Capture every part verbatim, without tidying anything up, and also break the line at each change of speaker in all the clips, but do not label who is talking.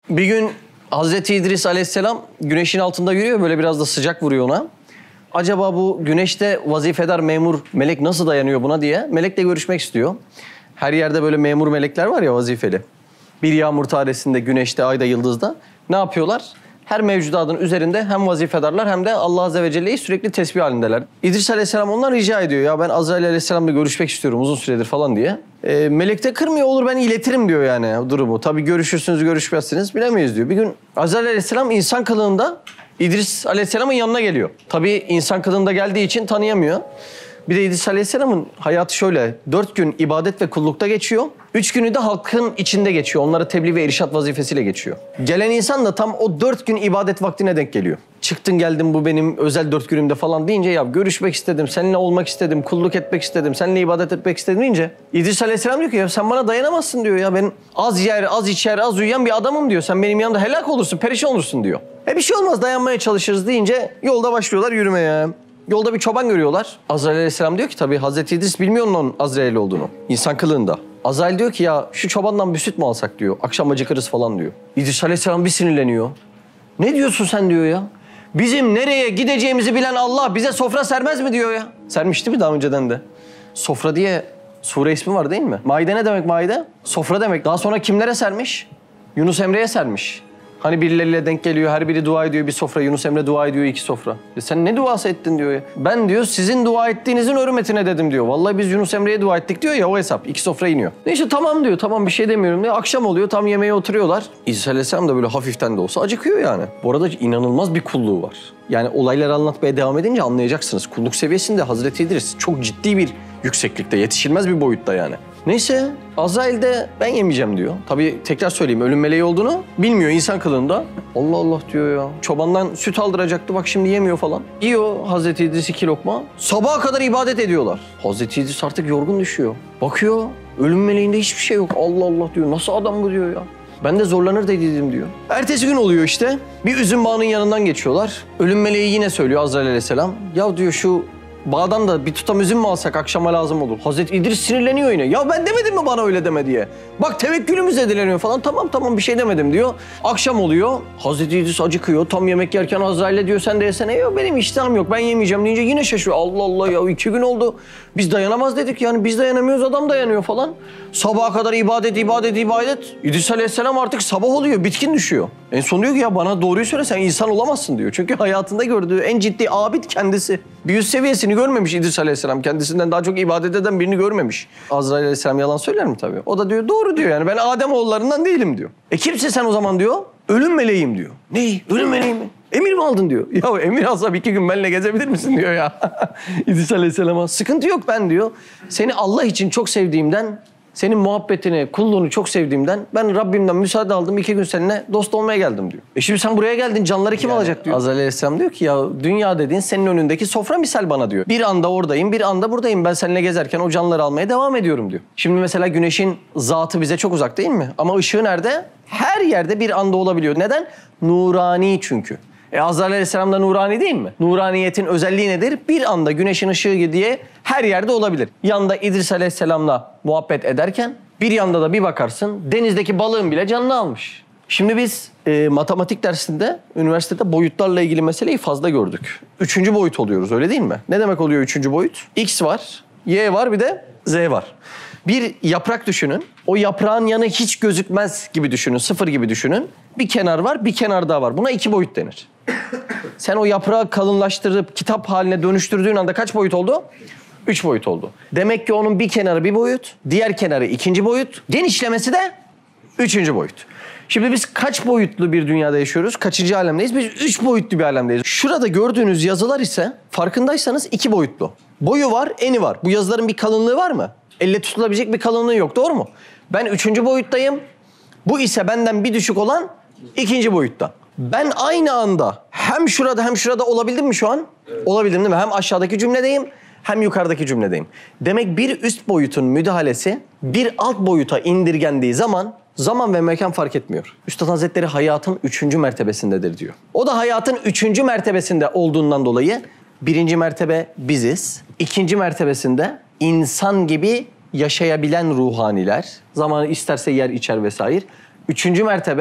Bir gün Hazreti İdris Aleyhisselam güneşin altında yürüyor. Böyle biraz da sıcak vuruyor ona. Acaba bu güneşte vazifedar memur melek nasıl dayanıyor buna diye melekle görüşmek istiyor. Her yerde böyle memur melekler var ya, vazifeli. Bir yağmur tanesinde, güneşte, ayda, yıldızda. Ne yapıyorlar? Her mevcudatın üzerinde hem vazifedarlar hem de Allah Azze ve Celle'yi sürekli tesbih halindeler. İdris Aleyhisselam ondan rica ediyor. Ya ben Azrail Aleyhisselam'la görüşmek istiyorum uzun süredir falan diye. E, melek de kırmıyor, olur ben iletirim diyor yani o durumu. Tabii görüşürsünüz görüşmezsiniz bilemeyiz diyor. Bir gün Azrail Aleyhisselam insan kılığında İdris Aleyhisselam'ın yanına geliyor. Tabii insan kılığında geldiği için tanıyamıyor. Bir de İdris Aleyhisselam'ın hayatı şöyle. Dört gün ibadet ve kullukta geçiyor. Üç günü de halkın içinde geçiyor. Onlara tebliğ ve irşat vazifesiyle geçiyor. Gelen insan da tam o dört gün ibadet vaktine denk geliyor. Çıktın geldin bu benim özel dört günümde falan deyince ya görüşmek istedim, seninle olmak istedim, kulluk etmek istedim, seninle ibadet etmek istedim deyince İdris Aleyhisselam diyor ki ya sen bana dayanamazsın diyor ya. Ben az yer, az içer, az uyuyan bir adamım diyor. Sen benim yanımda helak olursun, perişan olursun diyor. E bir şey olmaz dayanmaya çalışırız deyince yolda başlıyorlar yürümeye. Yolda bir çoban görüyorlar. Azrail Aleyhisselam diyor ki tabii Hazreti İdris bilmiyor onun Azrail olduğunu. İnsan kılığında. Azrail diyor ki ya şu çobandan bir süt mü alsak diyor. Akşam acıkırız falan diyor. İdris Aleyhisselam bir sinirleniyor. Ne diyorsun sen diyor ya. Bizim nereye gideceğimizi bilen Allah bize sofra sermez mi diyor ya. Sermişti mi daha önceden de? Sofra diye sure ismi var değil mi? Maide ne demek maide? Sofra demek. Daha sonra kimlere sermiş? Yunus Emre'ye sermiş. Hani birileriyle denk geliyor, her biri dua ediyor bir sofra. Yunus Emre dua ediyor iki sofra. E sen ne duası ettin diyor ya. Ben diyor sizin dua ettiğinizin hürmetine dedim diyor. Vallahi biz Yunus Emre'ye dua ettik diyor ya, o hesap. İki sofra iniyor. Neyse tamam diyor, tamam bir şey demiyorum diyor. Akşam oluyor, tam yemeğe oturuyorlar. İsa Aleyhisselam da böyle hafiften de olsa acıkıyor yani. Bu arada inanılmaz bir kulluğu var. Yani olayları anlatmaya devam edince anlayacaksınız. Kulluk seviyesinde Hazreti İdris çok ciddi bir yükseklikte, yetişilmez bir boyutta yani. Neyse Azrail de ben yemeyeceğim diyor. Tabii tekrar söyleyeyim ölüm meleği olduğunu bilmiyor insan kılığında. Allah Allah diyor ya. Çobandan süt aldıracaktı bak şimdi yemiyor falan. Yiyor Hazreti İdris iki lokma. Sabaha kadar ibadet ediyorlar. Hazreti İdris artık yorgun düşüyor. Bakıyor ölüm meleğinde hiçbir şey yok. Allah Allah diyor. Nasıl adam bu diyor ya. Ben de zorlanır dediydim diyor. Ertesi gün oluyor işte. Bir üzüm bağının yanından geçiyorlar. Ölüm meleği yine söylüyor Azrail Aleyhisselam. Ya diyor şu bağdan da bir tutam üzüm mü alsak akşama lazım olur. Hazreti İdris sinirleniyor yine. Ya ben demedim mi bana öyle deme diye. Bak tevekkülümüz edileniyor falan. Tamam tamam bir şey demedim diyor. Akşam oluyor. Hazreti İdris acıkıyor. Tam yemek yerken Azrail'e diyor sen de yesene. Yok benim iştahım yok ben yemeyeceğim deyince yine şaşırıyor. Allah Allah ya iki gün oldu. Biz dayanamaz dedik yani biz dayanamıyoruz adam dayanıyor falan. Sabaha kadar ibadet ibadet ibadet. İdris Aleyhisselam artık sabah oluyor bitkin düşüyor. En son diyor ki ya bana doğruyu söyle sen insan olamazsın diyor. Çünkü hayatında gördüğü en ciddi abid kendisi. Bir üst seviyesini görmemiş İdris Aleyhisselam. Kendisinden daha çok ibadet eden birini görmemiş. Azrail Aleyhisselam yalan söyler mi tabii? O da diyor doğru diyor yani ben Adem oğullarından değilim diyor. E kimse sen o zaman diyor ölüm meleğim diyor. Ne? Ölüm meleği mi? Emir mi aldın diyor. Ya emir alsam iki gün benimle gezebilir misin diyor ya. İdris Aleyhisselam'a sıkıntı yok ben diyor. Seni Allah için çok sevdiğimden, senin muhabbetini, kulluğunu çok sevdiğimden ben Rabbimden müsaade aldım. iki gün seninle dost olmaya geldim diyor. E şimdi sen buraya geldin canları kim yani, alacak diyor. Azrail Aleyhisselam diyor ki ya dünya dediğin senin önündeki sofra misal bana diyor. Bir anda oradayım, bir anda buradayım. Ben seninle gezerken o canları almaya devam ediyorum diyor. Şimdi mesela güneşin zatı bize çok uzak değil mi? Ama ışığı nerede? Her yerde bir anda olabiliyor. Neden? Nurani çünkü. E Azrail Aleyhisselam da nurani değil mi? Nuraniyetin özelliği nedir? Bir anda güneşin ışığı diye her yerde olabilir. Yanda İdris Aleyhisselam'la muhabbet ederken bir yanda da bir bakarsın denizdeki balığın bile canını almış. Şimdi biz e, matematik dersinde üniversitede boyutlarla ilgili meseleyi fazla gördük. Üçüncü boyut oluyoruz öyle değil mi? Ne demek oluyor üçüncü boyut? X var, Y var bir de Z var. Bir yaprak düşünün. O yaprağın yanı hiç gözükmez gibi düşünün. Sıfır gibi düşünün. Bir kenar var, bir kenar daha var. Buna iki boyut denir. Sen o yaprağı kalınlaştırıp kitap haline dönüştürdüğün anda kaç boyut oldu? Üç boyut oldu. Demek ki onun bir kenarı bir boyut, diğer kenarı ikinci boyut, genişlemesi de üçüncü boyut. Şimdi biz kaç boyutlu bir dünyada yaşıyoruz? Kaçıncı alemdeyiz? Biz üç boyutlu bir alemdeyiz. Şurada gördüğünüz yazılar ise farkındaysanız iki boyutlu. Boyu var, eni var. Bu yazıların bir kalınlığı var mı? Elle tutulabilecek bir kalınlığı yok, doğru mu? Ben üçüncü boyuttayım. Bu ise benden bir düşük olan ikinci boyutta. Ben aynı anda hem şurada hem şurada olabildim mi şu an? Evet. Olabildim değil mi? Hem aşağıdaki cümledeyim hem yukarıdaki cümledeyim. Demek bir üst boyutun müdahalesi bir alt boyuta indirgendiği zaman zaman ve mekan fark etmiyor. Üstad Hazretleri hayatın üçüncü mertebesindedir diyor. O da hayatın üçüncü mertebesinde olduğundan dolayı birinci mertebe biziz. İkinci mertebesinde insan gibi yaşayabilen ruhaniler. Zamanı isterse yer içer vesaire. Üçüncü mertebe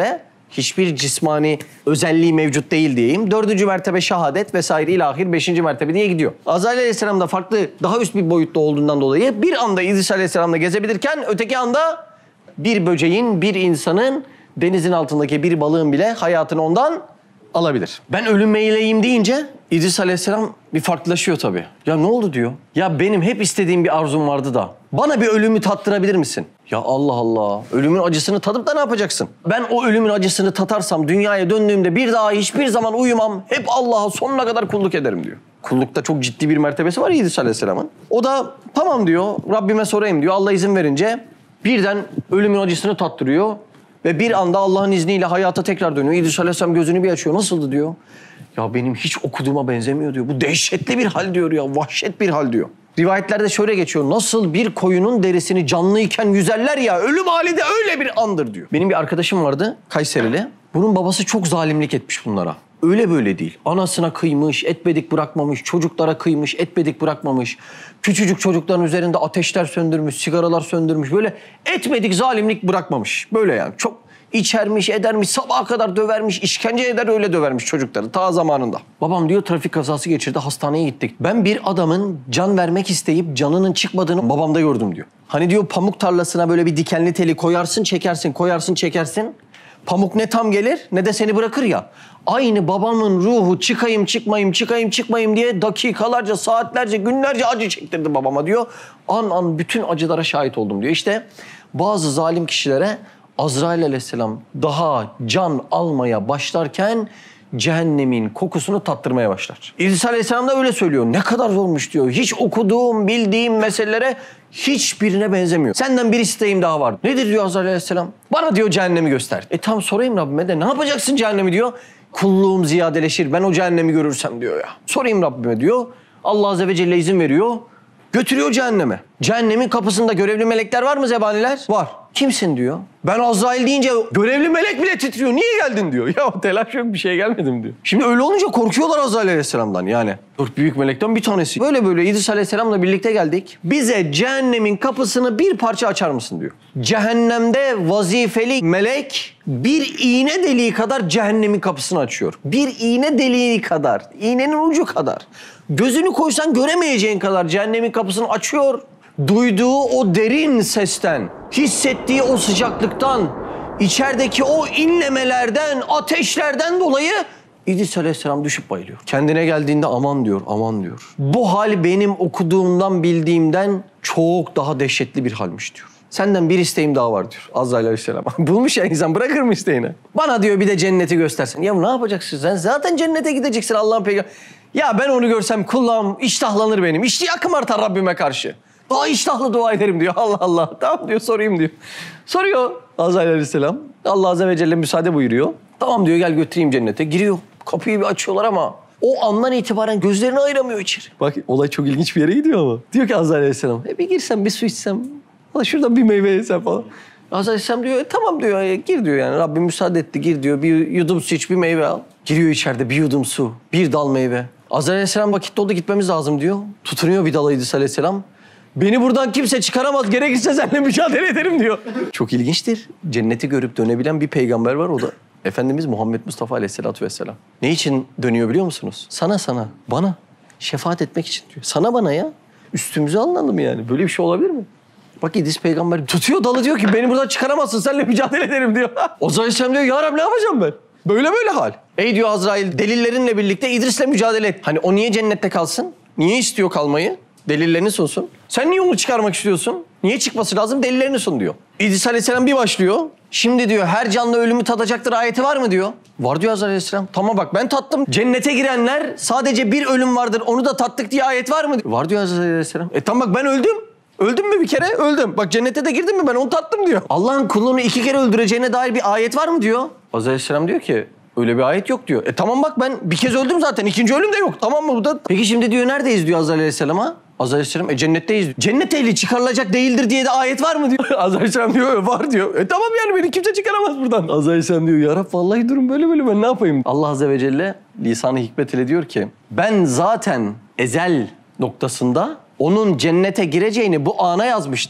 hiçbir cismani özelliği mevcut değil diyeyim. Dördüncü mertebe şehadet vesaire ilahir beşinci mertebe diye gidiyor. Azrail Aleyhisselam da farklı, daha üst bir boyutta olduğundan dolayı bir anda İdris Aleyhisselam'la gezebilirken öteki anda bir böceğin, bir insanın, denizin altındaki bir balığın bile hayatını ondan alabilir. Ben ölüm meyleyim deyince İdris Aleyhisselam bir farklılaşıyor tabii. Ya ne oldu diyor. Ya benim hep istediğim bir arzum vardı da bana bir ölümü tattırabilir misin? Ya Allah Allah. Ölümün acısını tadıp da ne yapacaksın? Ben o ölümün acısını tatarsam dünyaya döndüğümde bir daha hiçbir zaman uyumam. Hep Allah'a sonuna kadar kulluk ederim diyor. Kullukta çok ciddi bir mertebesi var İdris Aleyhisselam'ın. O da tamam diyor. Rabbime sorayım diyor. Allah izin verince birden ölümün acısını tattırıyor. Ve bir anda Allah'ın izniyle hayata tekrar dönüyor. İdris Aleyhisselam gözünü bir açıyor. Nasıldı diyor. Ya benim hiç okuduğuma benzemiyor diyor. Bu dehşetli bir hal diyor ya. Vahşet bir hal diyor. Rivayetlerde şöyle geçiyor. Nasıl bir koyunun derisini canlıyken yüzerler ya, ölüm hali de öyle bir andır diyor. Benim bir arkadaşım vardı Kayserili. Bunun babası çok zalimlik etmiş bunlara. Öyle böyle değil. Anasına kıymış, etmedik bırakmamış, çocuklara kıymış, etmedik bırakmamış. Küçücük çocukların üzerinde ateşler söndürmüş, sigaralar söndürmüş. Böyle etmedik zalimlik bırakmamış. Böyle yani çok içermiş, edermiş, sabaha kadar dövermiş, işkence eder öyle dövermiş çocukları ta zamanında. Babam diyor trafik kazası geçirdi, hastaneye gittik. Ben bir adamın can vermek isteyip canının çıkmadığını babamda gördüm diyor. Hani diyor pamuk tarlasına böyle bir dikenli teli koyarsın, çekersin, koyarsın, çekersin. Pamuk ne tam gelir ne de seni bırakır ya. Aynı babamın ruhu çıkayım çıkmayayım çıkayım çıkmayayım diye dakikalarca, saatlerce, günlerce acı çektirdi babama diyor. An an bütün acılara şahit oldum diyor. İşte bazı zalim kişilere Azrail Aleyhisselam daha can almaya başlarken cehennemin kokusunu tattırmaya başlar. İdris Aleyhisselam da öyle söylüyor. Ne kadar zormuş diyor. Hiç okuduğum, bildiğim meselelere hiçbirine benzemiyor. Senden bir isteğim daha var. Nedir diyor Azrail Aleyhisselam? Bana diyor cehennemi göster. E tam sorayım Rabbime de ne yapacaksın cehennemi diyor. Kulluğum ziyadeleşir. Ben o cehennemi görürsem diyor ya. Sorayım Rabbime diyor. Allah Azze ve Celle izin veriyor. Götürüyor cehenneme. Cehennemin kapısında görevli melekler var mı zebaniler? Var. Kimsin diyor. Ben Azrail deyince görevli melek bile titriyor. Niye geldin diyor. Ya telaş yok bir şey gelmedim diyor. Şimdi öyle olunca korkuyorlar Azrail Aleyhisselam'dan yani. Dört büyük melekten bir tanesi. Böyle böyle İdris Aleyhisselam'la birlikte geldik. Bize cehennemin kapısını bir parça açar mısın diyor. Cehennemde vazifeli melek bir iğne deliği kadar cehennemin kapısını açıyor. Bir iğne deliği kadar, iğnenin ucu kadar. Gözünü koysan göremeyeceğin kadar cehennemin kapısını açıyor. Duyduğu o derin sesten, hissettiği o sıcaklıktan, içerideki o inlemelerden, ateşlerden dolayı İdris Aleyhisselam düşüp bayılıyor. Kendine geldiğinde aman diyor, aman diyor. Bu hal benim okuduğumdan, bildiğimden çok daha dehşetli bir halmiş diyor. Senden bir isteğim daha var diyor Azrail Aleyhisselam. Bulmuş ya insan, bırakır mı isteğini? Bana diyor bir de cenneti göstersin. Ya ne yapacaksın sen? Zaten cennete gideceksin Allah'ın peygamberi. Ya ben onu görsem kulağım iştahlanır benim. İştiyakım artar Rabbime karşı. Daha iştahlı dua ederim diyor. Allah Allah. Tamam diyor, sorayım diyor. Soruyor Azrail Aleyhisselam. Allah Azze ve Celle müsaade buyuruyor. Tamam diyor, gel götüreyim cennete. Giriyor. Kapıyı bir açıyorlar ama o andan itibaren gözlerini ayıramıyor içeri. Bak olay çok ilginç bir yere gidiyor ama. Diyor ki Azrail Aleyhisselam, e bir girsem bir su içsem, şuradan bir meyve yesem falan. Azrail Aleyhisselam diyor, e, tamam diyor, e, gir diyor yani. Rabbim müsaade etti, gir diyor. Bir yudum su iç, bir meyve al. Giriyor içeride bir yudum su, bir dal meyve. Azrail Aleyhisselam vakit doldu, gitmemiz lazım diyor. Tutunuyor bir dala İdris Aleyhisselam. Beni buradan kimse çıkaramaz, gerekirse seninle mücadele ederim diyor. Çok ilginçtir. Cenneti görüp dönebilen bir peygamber var, o da Efendimiz Muhammed Mustafa Aleyhisselatü Vesselam. Ne için dönüyor biliyor musunuz? Sana sana, bana şefaat etmek için diyor. Sana bana ya. Üstümüze alınalım yani. Böyle bir şey olabilir mi? Bak İdris peygamber tutuyor dalı, diyor ki beni buradan çıkaramazsın, seninle mücadele ederim diyor. Azrail Aleyhisselam diyor, ya Rabbi ne yapacağım ben? Böyle böyle hal. Ey diyor Azrail, delillerinle birlikte İdris'le mücadele et. Hani o niye cennette kalsın? Niye istiyor kalmayı? Delillerini sunsun. Sen niye onu çıkarmak istiyorsun? Niye çıkması lazım? Delillerini sun diyor. İdris Aleyhisselam bir başlıyor. Şimdi diyor her canlı ölümü tadacaktır ayeti var mı diyor. Var diyor Azrail Aleyhisselam. Tamam bak ben tattım. Cennete girenler sadece bir ölüm vardır, onu da tattık diye ayet var mı? Var diyor Azrail Aleyhisselam. E tamam bak ben öldüm. Öldüm mü bir kere? Öldüm. Bak cennete de girdim mi ben onu tattım diyor. Allah'ın kulunu iki kere öldüreceğine dair bir ayet var mı diyor. Azrail Aleyhisselam diyor ki öyle bir ayet yok diyor. E tamam bak ben bir kez öldüm zaten. İkinci ölüm de yok. Tamam mı bu da? Peki şimdi diyor neredeyiz diyor Azrail Aleyhisselam'a. Azrail Aleyhisselam e cennetteyiz diyor. Cennet ehli çıkarılacak değildir diye de ayet var mı diyor. Azrail Aleyhisselam diyor var diyor. E tamam yani beni kimse çıkaramaz buradan. Azrail Aleyhisselam diyor ya Rab vallahi durum böyle böyle ben ne yapayım? Allah Azze ve Celle lisan-ı hikmet ile diyor ki ben zaten ezel noktasında onun cennete gireceğini bu ana yazmıştım.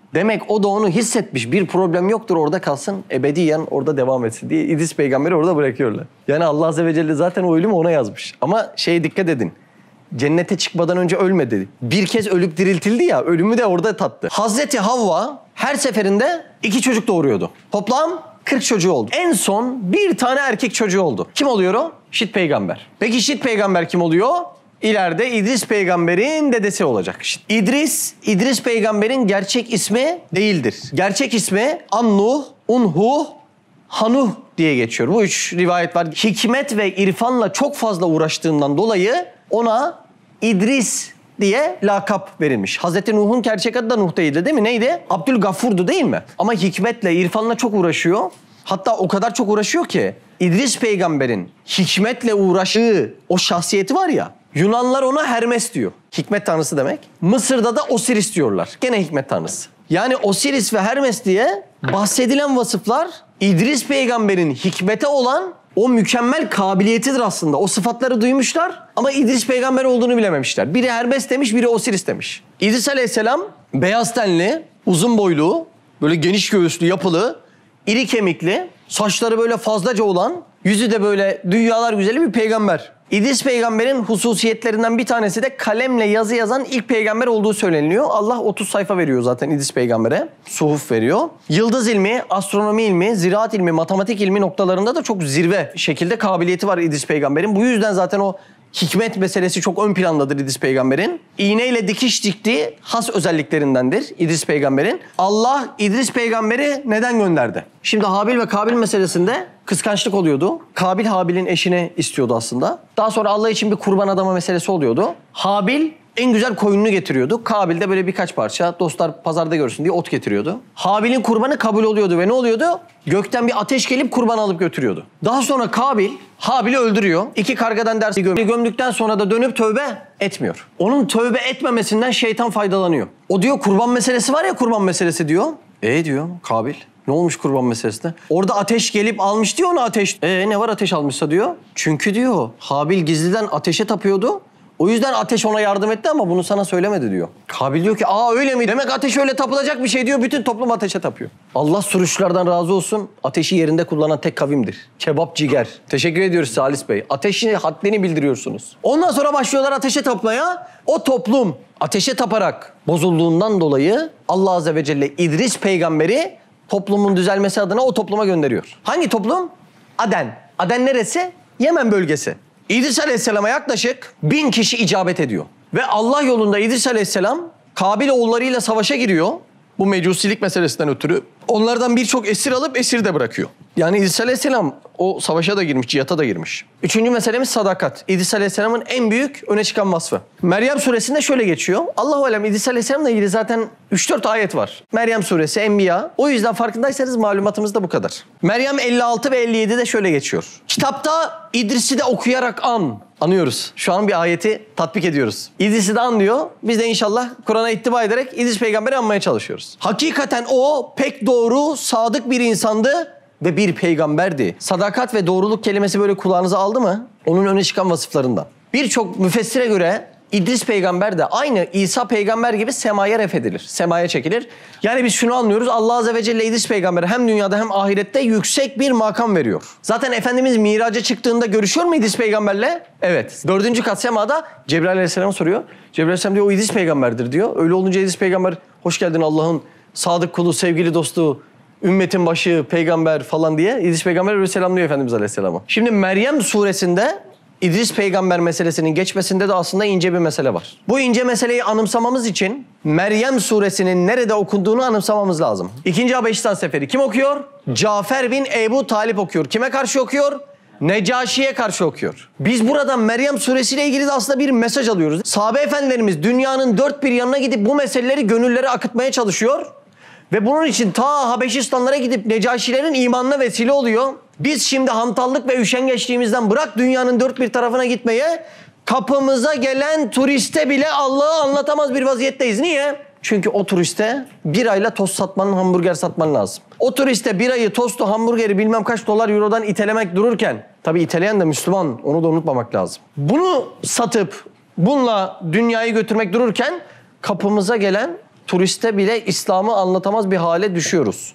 Demek o da onu hissetmiş. Bir problem yoktur, orada kalsın. Ebediyen orada devam etsin diye İdris peygamberi orada bırakıyorlar. Yani Allah Azze ve Celle zaten o ölümü ona yazmış. Ama şeye dikkat edin. Cennete çıkmadan önce ölmedi. Bir kez ölüp diriltildi ya, ölümü de orada tattı. Hazreti Havva her seferinde iki çocuk doğuruyordu. Toplam kırk çocuğu oldu. En son bir tane erkek çocuğu oldu. Kim oluyor o? Şit peygamber. Peki Şit peygamber kim oluyor? İleride İdris peygamberin dedesi olacak. İdris, İdris peygamberin gerçek ismi değildir. Gerçek ismi Annuh, Unhuh, Hanuh diye geçiyor. Bu üç rivayet var. Hikmet ve irfanla çok fazla uğraştığından dolayı ona İdris diye lakap verilmiş. Hazreti Nuh'un gerçek adı da Nuh değildi değil mi? Neydi? Abdülgafur'du değil mi? Ama hikmetle, irfanla çok uğraşıyor. Hatta o kadar çok uğraşıyor ki İdris peygamberin hikmetle uğraştığı o şahsiyeti var ya, Yunanlar ona Hermes diyor. Hikmet tanrısı demek. Mısır'da da Osiris diyorlar. Gene hikmet tanrısı. Yani Osiris ve Hermes diye bahsedilen vasıflar İdris peygamberin hikmete olan o mükemmel kabiliyetidir aslında. O sıfatları duymuşlar ama İdris peygamber olduğunu bilememişler. Biri Hermes demiş, biri Osiris demiş. İdris aleyhisselam beyaz tenli, uzun boylu, böyle geniş göğüslü, yapılı, iri kemikli, saçları böyle fazlaca olan, yüzü de böyle dünyalar güzeli bir peygamber. İdris peygamberin hususiyetlerinden bir tanesi de kalemle yazı yazan ilk peygamber olduğu söyleniliyor. Allah otuz sayfa veriyor zaten İdris peygambere. Suhuf veriyor. Yıldız ilmi, astronomi ilmi, ziraat ilmi, matematik ilmi noktalarında da çok zirve şekilde kabiliyeti var İdris peygamberin. Bu yüzden zaten o hikmet meselesi çok ön plandadır İdris peygamberin. İğneyle dikiş diktiği has özelliklerindendir İdris peygamberin. Allah İdris peygamberi neden gönderdi? Şimdi Habil ve Kabil meselesinde kıskançlık oluyordu. Kabil Habil'in eşini istiyordu aslında. Daha sonra Allah için bir kurban adama meselesi oluyordu. Habil en güzel koyununu getiriyordu. Kabil de böyle birkaç parça dostlar pazarda görsün diye ot getiriyordu. Habil'in kurbanı kabul oluyordu ve ne oluyordu? Gökten bir ateş gelip kurban alıp götürüyordu. Daha sonra Kabil Habil'i öldürüyor. İki kargadan dersi gömüyor. Gömdükten sonra da dönüp tövbe etmiyor. Onun tövbe etmemesinden şeytan faydalanıyor. O diyor kurban meselesi var ya, kurban meselesi diyor. E diyor Kabil. Ne olmuş kurban meselesinde? Orada ateş gelip almış diyor ona ateş. E ne var ateş almışsa diyor. Çünkü diyor Habil gizliden ateşe tapıyordu. O yüzden ateş ona yardım etti ama bunu sana söylemedi diyor. Kabil diyor ki aa öyle mi? Demek ateş öyle tapılacak bir şey diyor. Bütün toplum ateşe tapıyor. Allah sürüşlerden razı olsun. Ateşi yerinde kullanan tek kavimdir. Kebap ciger. Teşekkür ediyoruz Salis Bey. Ateşin haddini bildiriyorsunuz. Ondan sonra başlıyorlar ateşe tapmaya. O toplum ateşe taparak bozulduğundan dolayı Allah Azze ve Celle İdris peygamberi toplumun düzelmesi adına o topluma gönderiyor. Hangi toplum? Aden. Aden neresi? Yemen bölgesi. İdris Aleyhisselam'a yaklaşık bin kişi icabet ediyor. Ve Allah yolunda İdris Aleyhisselam Kabil oğullarıyla savaşa giriyor. Bu mecusilik meselesinden ötürü. Onlardan birçok esir alıp esir de bırakıyor. Yani İdris Aleyhisselam o savaşa da girmiş, cihata da girmiş. Üçüncü meselemiz sadakat. İdris Aleyhisselam'ın en büyük öne çıkan vasfı. Meryem suresinde şöyle geçiyor. Allahu alem İdris Aleyhisselam'la ilgili zaten üç dört ayet var. Meryem suresi, Enbiya. O yüzden farkındaysanız malumatımız da bu kadar. Meryem elli altı ve elli yedide şöyle geçiyor. Kitapta İdris'i de okuyarak an. Anıyoruz. Şu an bir ayeti tatbik ediyoruz. İdris'i de an diyor. Biz de inşallah Kur'an'a ittiba ederek İdris peygamberi anmaya çalışıyoruz. Hakikaten o pek doğru, sadık bir insandı ve bir peygamberdi. Sadakat ve doğruluk kelimesi böyle kulağınıza aldı mı? Onun öne çıkan vasıflarından. Birçok müfessire göre İdris peygamber de aynı İsa peygamber gibi semaya refedilir. Semaya çekilir. Yani biz şunu anlıyoruz. Allah Azze ve Celle İdris peygamberi hem dünyada hem ahirette yüksek bir makam veriyor. Zaten Efendimiz miraca çıktığında görüşüyor mu İdris peygamberle? Evet. Dördüncü kat semada Cebrail Aleyhisselam soruyor. Cebrail Aleyhisselam diyor o İdris peygamberdir diyor. Öyle olunca İdris peygamber hoş geldin Allah'ın sadık kulu, sevgili dostu, ümmetin başı, peygamber falan diye İdris peygamber öyle selamlıyor Efendimiz Aleyhisselam'a. Şimdi Meryem suresinde İdris peygamber meselesinin geçmesinde de aslında ince bir mesele var. Bu ince meseleyi anımsamamız için Meryem suresinin nerede okunduğunu anımsamamız lazım. İkinci Habeşistan Seferi kim okuyor? Cafer bin Ebu Talip okuyor. Kime karşı okuyor? Necaşi'ye karşı okuyor. Biz buradan Meryem suresiyle ilgili de aslında bir mesaj alıyoruz. Sahabe efendilerimiz dünyanın dört bir yanına gidip bu meseleleri gönüllere akıtmaya çalışıyor. Ve bunun için ta Habeşistanlara gidip Necaşilerin imanına vesile oluyor. Biz şimdi hantallık ve üşengeçliğimizden bırak dünyanın dört bir tarafına gitmeye, kapımıza gelen turiste bile Allah'ı anlatamaz bir vaziyetteyiz. Niye? Çünkü o turiste bir ayla tost satmanın, hamburger satman lazım. O turiste bir ayı, tostu, hamburgeri bilmem kaç dolar, eurodan itelemek dururken, tabii iteleyen de Müslüman, onu da unutmamak lazım. Bunu satıp bununla dünyayı götürmek dururken kapımıza gelen turiste bile İslam'ı anlatamaz bir hale düşüyoruz.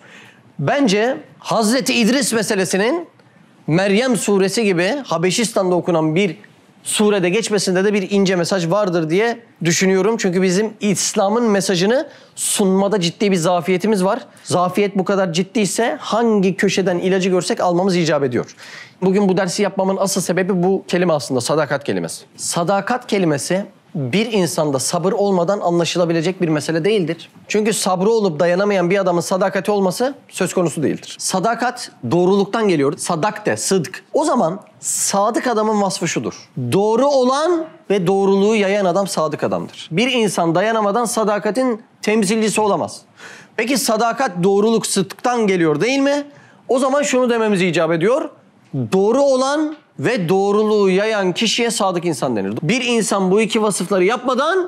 Bence Hazreti İdris meselesinin Meryem suresi gibi Habeşistan'da okunan bir surede geçmesinde de bir ince mesaj vardır diye düşünüyorum. Çünkü bizim İslam'ın mesajını sunmada ciddi bir zafiyetimiz var. Zafiyet bu kadar ciddiyse hangi köşeden ilacı görsek almamız icap ediyor. Bugün bu dersi yapmamın asıl sebebi bu kelime aslında, sadakat kelimesi. Sadakat kelimesi bir insanda sabır olmadan anlaşılabilecek bir mesele değildir. Çünkü sabrı olup dayanamayan bir adamın sadakati olması söz konusu değildir. Sadakat doğruluktan geliyor. Sadakte, sıdk. O zaman sadık adamın vasfı şudur: doğru olan ve doğruluğu yayan adam sadık adamdır. Bir insan dayanamadan sadakatin temsilcisi olamaz. Peki sadakat, doğruluk, sıdktan geliyor değil mi? O zaman şunu dememiz icap ediyor: doğru olan ve doğruluğu yayan kişiye sadık insan denir. Bir insan bu iki vasıfları yapmadan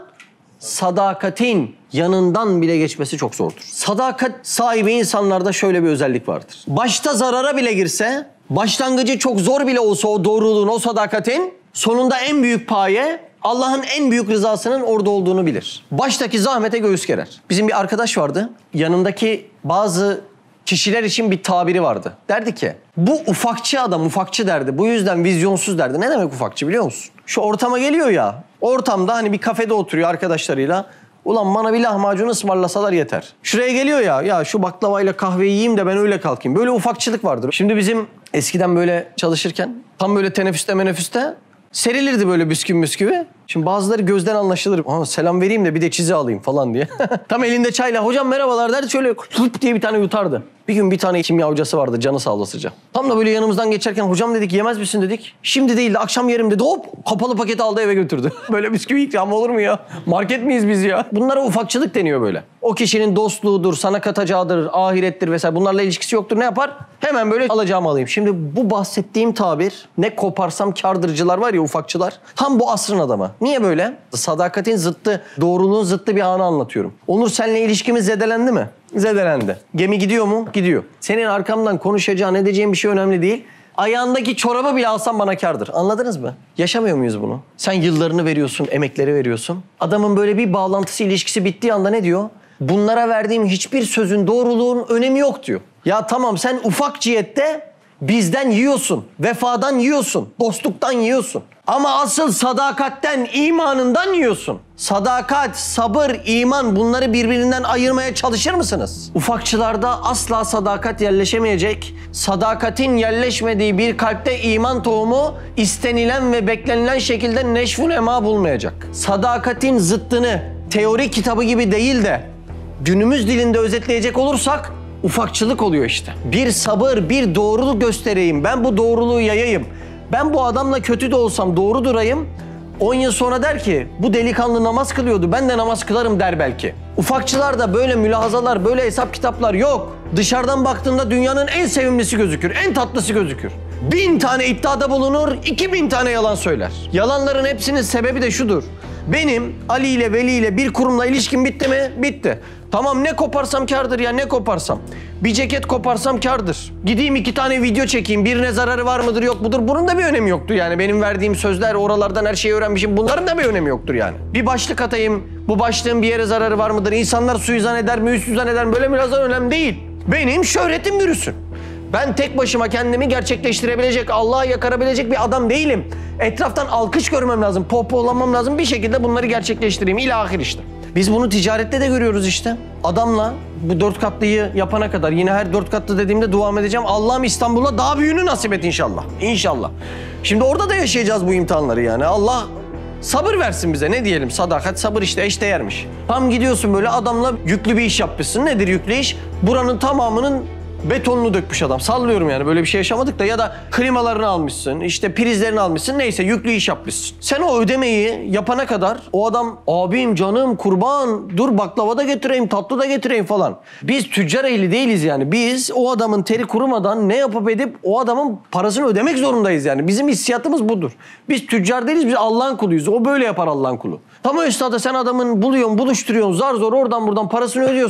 sadakatin yanından bile geçmesi çok zordur. Sadakat sahibi insanlarda şöyle bir özellik vardır: başta zarara bile girse, başlangıcı çok zor bile olsa o doğruluğun, o sadakatin, sonunda en büyük paye Allah'ın en büyük rızasının orada olduğunu bilir. Baştaki zahmete göğüs gerer. Bizim bir arkadaş vardı. Yanındaki bazı kişiler için bir tabiri vardı. Derdi ki, bu ufakçı adam, ufakçı derdi. Bu yüzden vizyonsuz derdi. Ne demek ufakçı biliyor musun? Şu ortama geliyor ya, ortamda hani bir kafede oturuyor arkadaşlarıyla. Ulan bana bir lahmacun ısmarlasalar yeter. Şuraya geliyor ya, ya şu baklavayla kahveyi yiyeyim de ben öyle kalkayım. Böyle ufakçılık vardır. Şimdi bizim eskiden böyle çalışırken, tam böyle teneffüste meneffüste serilirdi böyle bisküvi bisküvi. Şimdi bazıları gözden anlaşılır. Aa, selam vereyim de bir de çizi alayım falan diye. Tam elinde çayla hocam merhabalar derdi, şöyle hıp diye bir tane yutardı. Bir gün bir tane kimya hocası vardı, canı sağ olasıca. Tam da böyle yanımızdan geçerken hocam dedik, yemez misin dedik. Şimdi değil de akşam yerim dedi, hop kapalı paketi aldı eve götürdü. Böyle bisküvi ikram olur mu ya? Market miyiz biz ya? Bunlara ufakçılık deniyor böyle. O kişinin dostluğudur, sana katacağıdır, ahirettir vesaire, bunlarla ilişkisi yoktur, ne yapar? Hemen böyle alacağımı alayım. Şimdi bu bahsettiğim tabir, ne koparsam kârdırcılar var ya, ufakçılar. Tam bu asrın adamı. Niye böyle? Sadakatin zıttı, doğruluğun zıttı bir anı anlatıyorum. Onur, seninle ilişkimiz zedelendi mi? Zedelendi. Gemi gidiyor mu? Gidiyor. Senin arkamdan konuşacağın, edeceğin bir şey önemli değil. Ayağındaki çorabı bile alsan bana kârdır. Anladınız mı? Yaşamıyor muyuz bunu? Sen yıllarını veriyorsun, emekleri veriyorsun. Adamın böyle bir bağlantısı, ilişkisi bittiği anda ne diyor? Bunlara verdiğim hiçbir sözün, doğruluğun önemi yok diyor. Ya tamam, sen ufak cihette bizden yiyorsun, vefadan yiyorsun, dostluktan yiyorsun. Ama asıl sadakatten, imanından yiyorsun. Sadakat, sabır, iman, bunları birbirinden ayırmaya çalışır mısınız? Ufakçılarda asla sadakat yerleşemeyecek. Sadakatin yerleşmediği bir kalpte iman tohumu istenilen ve beklenilen şekilde neşvü nema bulmayacak. Sadakatin zıttını teori kitabı gibi değil de günümüz dilinde özetleyecek olursak ufakçılık oluyor işte. Bir sabır, bir doğruluk göstereyim. Ben bu doğruluğu yayayım. Ben bu adamla kötü de olsam doğru durayım. on yıl sonra der ki, bu delikanlı namaz kılıyordu, ben de namaz kılarım der belki. Ufakçılarda böyle mülahazalar, böyle hesap kitaplar yok. Dışarıdan baktığında dünyanın en sevimlisi gözükür, en tatlısı gözükür. Bin tane iddiada bulunur, iki bin tane yalan söyler. Yalanların hepsinin sebebi de şudur: benim Ali ile Veli ile bir kurumla ilişkim bitti mi? Bitti. Tamam, ne koparsam kârdır ya, ne koparsam. Bir ceket koparsam kârdır. Gideyim iki tane video çekeyim, birine zararı var mıdır yok mudur? Bunun da bir önemi yoktur yani. Benim verdiğim sözler, oralardan her şeyi öğrenmişim, bunların da bir önemi yoktur yani. Bir başlık atayım, bu başlığın bir yere zararı var mıdır? İnsanlar suizan eder mi, üstüzan eder mi? Böyle biraz da önemli değil. Benim şöhretim yürüsün. Ben tek başıma kendimi gerçekleştirebilecek, Allah'a yakarabilecek bir adam değilim. Etraftan alkış görmem lazım, pohpohlanmam lazım. Bir şekilde bunları gerçekleştireyim. İlahir işte. Biz bunu ticarette de görüyoruz işte. Adamla bu dört katlıyı yapana kadar, yine her dört katlı dediğimde duam edeceğim. Allah'ım İstanbul'a daha büyüğünü nasip et inşallah. İnşallah. Şimdi orada da yaşayacağız bu imtihanları yani. Allah sabır versin bize, ne diyelim? Sadakat, sabır işte eşdeğermiş. Tam gidiyorsun böyle adamla yüklü bir iş yapmışsın. Nedir yüklü iş? Buranın tamamının betonunu dökmüş adam. Sallıyorum yani, böyle bir şey yaşamadık da. Ya da klimalarını almışsın, işte prizlerini almışsın, neyse yüklü iş yapmışsın. Sen o ödemeyi yapana kadar o adam, abim, canım, kurban, dur baklava da getireyim, tatlı da getireyim falan. Biz tüccar ehli değiliz yani. Biz o adamın teri kurumadan ne yapıp edip o adamın parasını ödemek zorundayız yani. Bizim hissiyatımız budur. Biz tüccar değiliz, biz Allah'ın kuluyuz. O böyle yapar, Allah'ın kulu. Tam o esnada sen adamın buluyorsun, buluşturuyorsun, zar zor oradan buradan parasını ödüyorsun.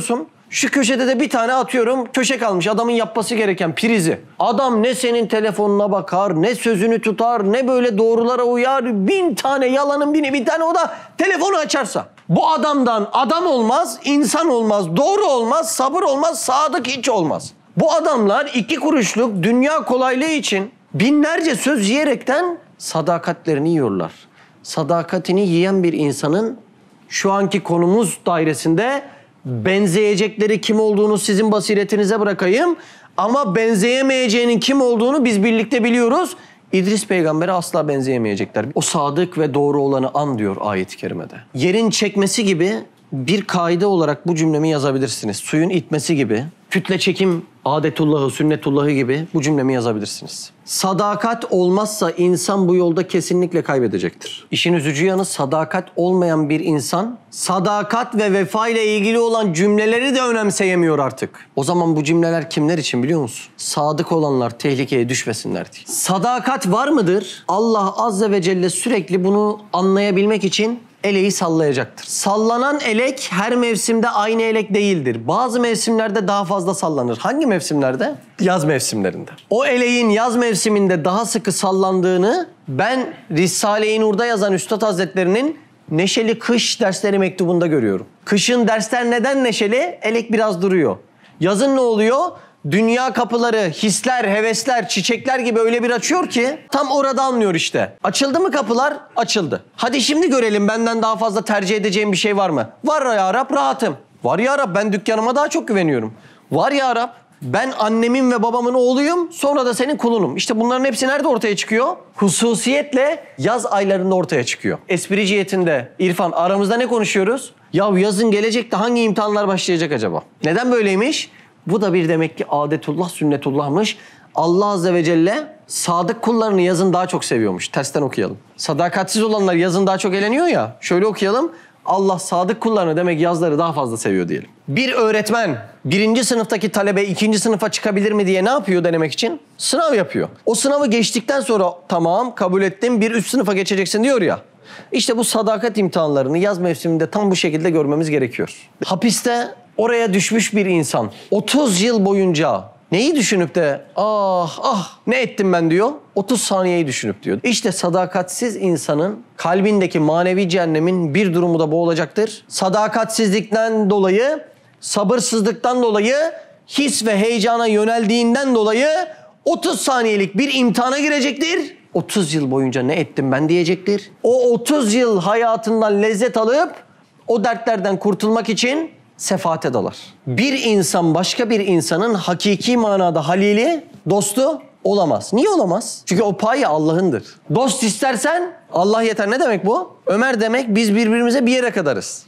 Şu köşede de bir tane atıyorum köşe kalmış adamın yapması gereken prizi. Adam ne senin telefonuna bakar, ne sözünü tutar, ne böyle doğrulara uyar. Bin tane yalanın bini bir tane o da telefonu açarsa. Bu adamdan adam olmaz, insan olmaz, doğru olmaz, sabır olmaz, sadık hiç olmaz. Bu adamlar iki kuruşluk dünya kolaylığı için binlerce söz yiyerekten sadakatlerini yiyorlar. Sadakatini yiyen bir insanın şu anki konumuz dairesinde benzeyecekleri kim olduğunu sizin basiretinize bırakayım. Ama benzeyemeyeceğinin kim olduğunu biz birlikte biliyoruz. İdris peygambere asla benzeyemeyecekler. O sadık ve doğru olanı an diyor ayet-i kerimede. Yerin çekmesi gibi bir kaide olarak bu cümlemi yazabilirsiniz. Suyun itmesi gibi, kütle çekim adetullahı, sünnetullahı gibi bu cümlemi yazabilirsiniz. Sadakat olmazsa insan bu yolda kesinlikle kaybedecektir. İşin üzücü yanı sadakat olmayan bir insan, sadakat ve vefa ile ilgili olan cümleleri de önemseyemiyor artık. O zaman bu cümleler kimler için biliyor musun? Sadık olanlar tehlikeye düşmesinler diye. Sadakat var mıdır? Allah Azze ve Celle sürekli bunu anlayabilmek için eleği sallayacaktır. Sallanan elek her mevsimde aynı elek değildir. Bazı mevsimlerde daha fazla sallanır. Hangi mevsimlerde? Yaz mevsimlerinde. O eleğin yaz mevsiminde daha sıkı sallandığını ben Risale-i Nur'da yazan Üstad Hazretleri'nin Neşeli Kış dersleri mektubunda görüyorum. Kışın dersler neden neşeli? Elek biraz duruyor. Yazın ne oluyor? Dünya kapıları, hisler, hevesler, çiçekler gibi öyle bir açıyor ki tam orada anlıyor işte. Açıldı mı kapılar? Açıldı. Hadi şimdi görelim benden daha fazla tercih edeceğim bir şey var mı? Var ya Rab rahatım. Var ya Rab ben dükkanıma daha çok güveniyorum. Var ya Rab ben annemin ve babamın oğluyum sonra da senin kulunum. İşte bunların hepsi nerede ortaya çıkıyor? Hususiyetle yaz aylarında ortaya çıkıyor. Espri cihetinde İrfan aramızda ne konuşuyoruz? Ya yazın gelecekte hangi imtihanlar başlayacak acaba? Neden böyleymiş? Bu da bir demek ki adetullah, sünnetullah'mış. Allah Azze ve Celle sadık kullarını yazın daha çok seviyormuş. Tersten okuyalım. Sadakatsiz olanlar yazın daha çok eğleniyor ya. Şöyle okuyalım. Allah sadık kullarını demek yazları daha fazla seviyor diyelim. Bir öğretmen birinci sınıftaki talebe ikinci sınıfa çıkabilir mi diye ne yapıyor denemek için? Sınav yapıyor. O sınavı geçtikten sonra tamam kabul ettim bir üst sınıfa geçeceksin diyor ya. İşte bu sadakat imtihanlarını yaz mevsiminde tam bu şekilde görmemiz gerekiyor. Hapiste oraya düşmüş bir insan otuz yıl boyunca neyi düşünüp de ah ah ne ettim ben diyor. otuz saniyeyi düşünüp diyor. İşte sadakatsiz insanın kalbindeki manevi cehennemin bir durumu da bu olacaktır. Sadakatsizlikten dolayı, sabırsızlıktan dolayı, his ve heyecana yöneldiğinden dolayı otuz saniyelik bir imtihana girecektir. otuz yıl boyunca ne ettim ben diyecektir. O otuz yıl hayatından lezzet alıp o dertlerden kurtulmak için sefaate dalar. Bir insan başka bir insanın hakiki manada halili, dostu olamaz. Niye olamaz? Çünkü o payı Allah'ındır. Dost istersen Allah yeter. Ne demek bu? Ömer demek biz birbirimize bir yere kadarız.